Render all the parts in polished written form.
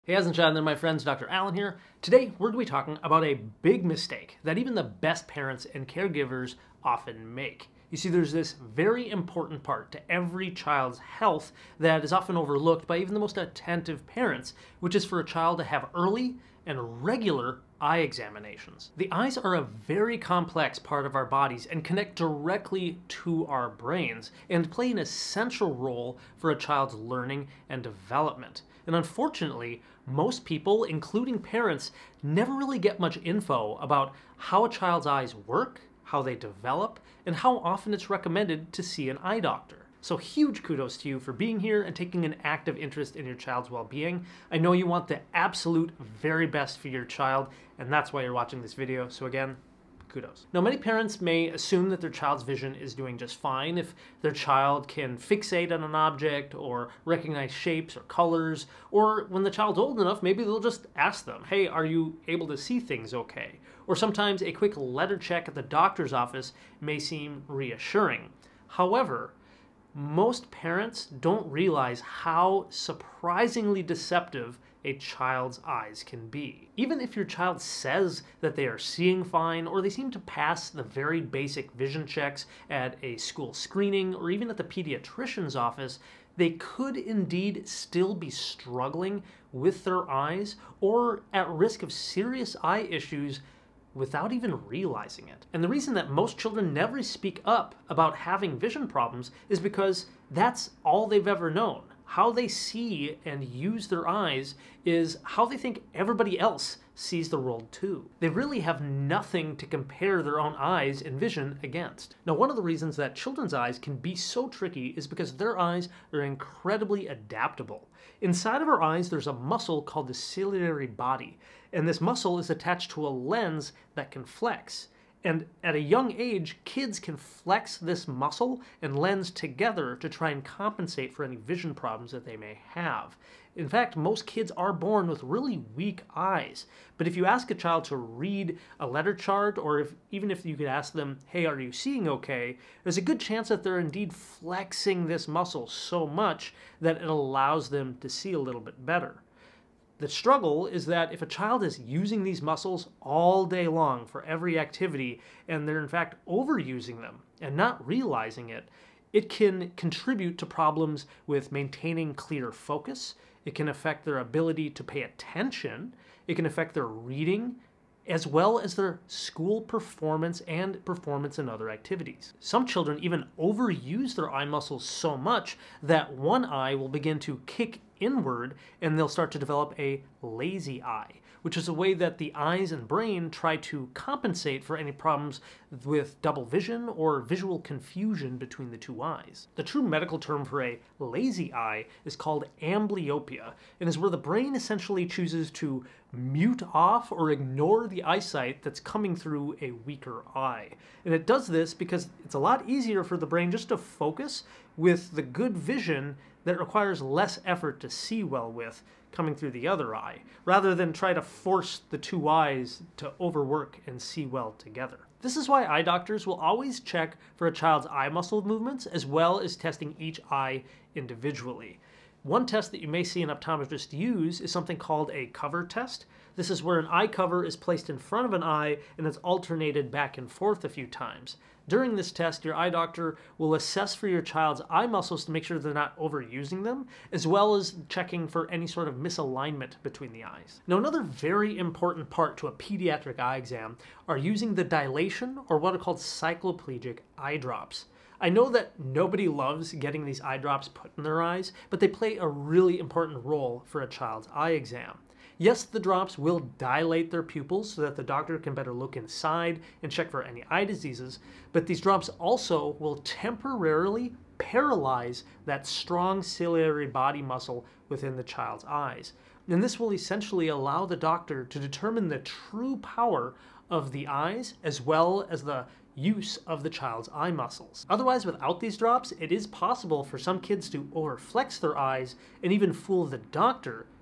Hey, how's it going, my friends? Dr. Allen here. Today, we're going to be talking about a big mistake that even the best parents and caregivers often make. You see, there's this very important part to every child's health that is often overlooked by even the most attentive parents, which is for a child to have early and regular eye examinations. The eyes are a very complex part of our bodies and connect directly to our brains and play an essential role for a child's learning and development. And unfortunately, most people, including parents, never really get much info about how a child's eyes work, how they develop, and how often it's recommended to see an eye doctor. So huge kudos to you for being here and taking an active interest in your child's well-being. I know you want the absolute very best for your child, and that's why you're watching this video. So again, kudos. Now, many parents may assume that their child's vision is doing just fine if their child can fixate on an object or recognize shapes or colors, or when the child's old enough, maybe they'll just ask them, hey, are you able to see things okay? Or sometimes a quick letter check at the doctor's office may seem reassuring. However, most parents don't realize how surprisingly deceptive a child's eyes can be. Even if your child says that they are seeing fine, or they seem to pass the very basic vision checks at a school screening or even at the pediatrician's office, they could indeed still be struggling with their eyes or at risk of serious eye issues without even realizing it. And the reason that most children never speak up about having vision problems is because that's all they've ever known. How they see and use their eyes is how they think everybody else sees the world too. They really have nothing to compare their own eyes and vision against. Now, one of the reasons that children's eyes can be so tricky is because their eyes are incredibly adaptable. Inside of our eyes, there's a muscle called the ciliary body, and this muscle is attached to a lens that can flex. And at a young age, kids can flex this muscle and lens together to try and compensate for any vision problems that they may have. In fact, most kids are born with really weak eyes. But if you ask a child to read a letter chart, or even if you could ask them, hey, are you seeing okay? There's a good chance that they're indeed flexing this muscle so much that it allows them to see a little bit better. The struggle is that if a child is using these muscles all day long for every activity, and they're in fact overusing them and not realizing it, it can contribute to problems with maintaining clear focus. It can affect their ability to pay attention. It can affect their reading, as well as their school performance and performance in other activities. Some children even overuse their eye muscles so much that one eye will begin to kick inward and they'll start to develop a lazy eye, which is a way that the eyes and brain try to compensate for any problems with double vision or visual confusion between the two eyes. The true medical term for a lazy eye is called amblyopia, and is where the brain essentially chooses to mute off or ignore the eyesight that's coming through a weaker eye. And it does this because it's a lot easier for the brain just to focus with the good vision that requires less effort to see well with coming through the other eye, rather than try to force the two eyes to overwork and see well together. This is why eye doctors will always check for a child's eye muscle movements, as well as testing each eye individually. One test that you may see an optometrist use is something called a cover test. This is where an eye cover is placed in front of an eye and it's alternated back and forth a few times. During this test, your eye doctor will assess for your child's eye muscles to make sure they're not overusing them, as well as checking for any sort of misalignment between the eyes. Now, another very important part to a pediatric eye exam are using the dilation, or what are called cycloplegic eye drops. I know that nobody loves getting these eye drops put in their eyes, but they play a really important role for a child's eye exam. Yes, the drops will dilate their pupils so that the doctor can better look inside and check for any eye diseases, but these drops also will temporarily paralyze that strong ciliary body muscle within the child's eyes. And this will essentially allow the doctor to determine the true power of the eyes as well as the use of the child's eye muscles. Otherwise, without these drops, it is possible for some kids to overflex their eyes and even fool the doctor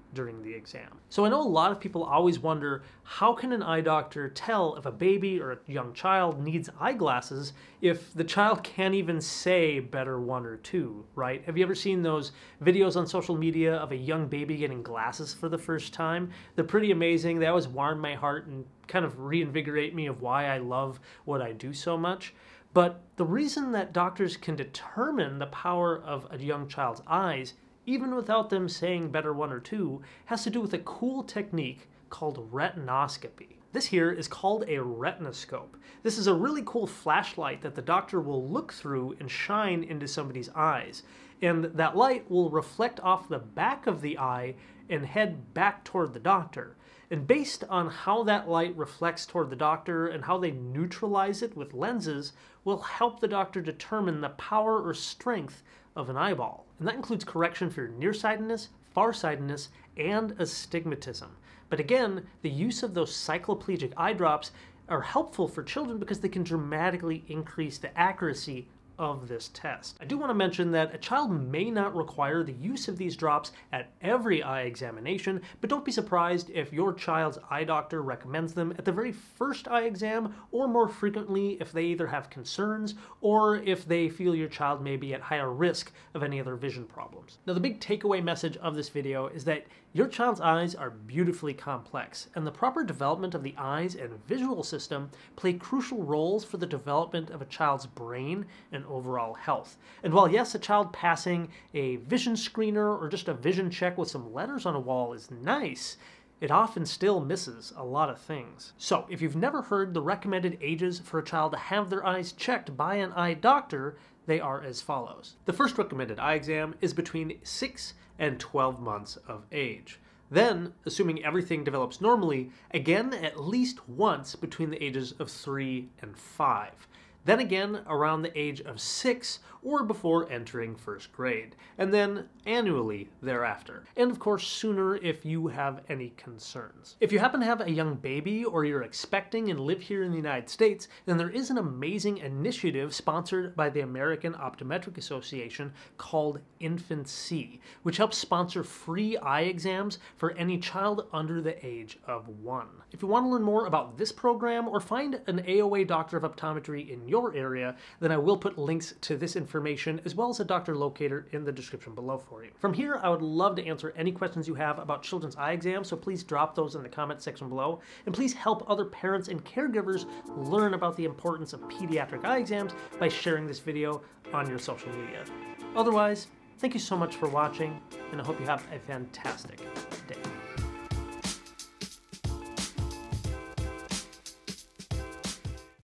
during the exam. So I know a lot of people always wonder, how can an eye doctor tell if a baby or a young child needs eyeglasses if the child can't even say better one or two, right? Have you ever seen those videos on social media of a young baby getting glasses for the first time? They're pretty amazing. They always warm my heart and kind of reinvigorate me of why I love what I do so much. But the reason that doctors can determine the power of a young child's eyes, even without them saying better one or two, has to do with a cool technique called retinoscopy. This here is called a retinoscope. This is a really cool flashlight that the doctor will look through and shine into somebody's eyes. And that light will reflect off the back of the eye and head back toward the doctor. And based on how that light reflects toward the doctor and how they neutralize it with lenses will help the doctor determine the power or strength of an eyeball. And that includes correction for nearsightedness, farsightedness, and astigmatism. But again, the use of those cycloplegic eye drops are helpful for children because they can dramatically increase the accuracy of this test. I do want to mention that a child may not require the use of these drops at every eye examination, but don't be surprised if your child's eye doctor recommends them at the very first eye exam, or more frequently if they either have concerns or if they feel your child may be at higher risk of any other vision problems. Now, the big takeaway message of this video is that your child's eyes are beautifully complex, and the proper development of the eyes and visual system play crucial roles for the development of a child's brain and overall health. And while yes, a child passing a vision screener or just a vision check with some letters on a wall is nice, it often still misses a lot of things. So if you've never heard the recommended ages for a child to have their eyes checked by an eye doctor, they are as follows. The first recommended eye exam is between 6 and 12 months of age. Then, assuming everything develops normally, again at least once between the ages of 3 and 5. Then again around the age of 6 or before entering first grade, and then annually thereafter. And of course sooner if you have any concerns. If you happen to have a young baby or you're expecting and live here in the United States, then there is an amazing initiative sponsored by the American Optometric Association called Infancy, which helps sponsor free eye exams for any child under the age of 1. If you want to learn more about this program or find an AOA doctor of optometry in your area, then I will put links to this information as well as a doctor locator in the description below for you. From here, I would love to answer any questions you have about children's eye exams, so please drop those in the comment section below, and please help other parents and caregivers learn about the importance of pediatric eye exams by sharing this video on your social media. Otherwise, thank you so much for watching, and I hope you have a fantastic day.